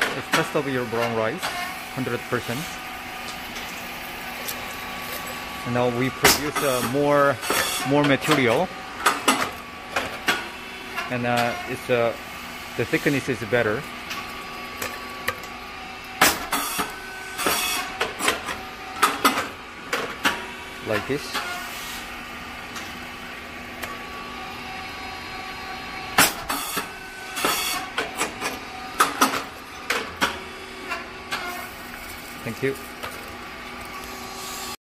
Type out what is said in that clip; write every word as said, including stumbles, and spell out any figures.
Let's test over your brown rice, one hundred percent. And now we produce uh, more more material, and uh, it's uh, the thickness is better. Like this. Thank you.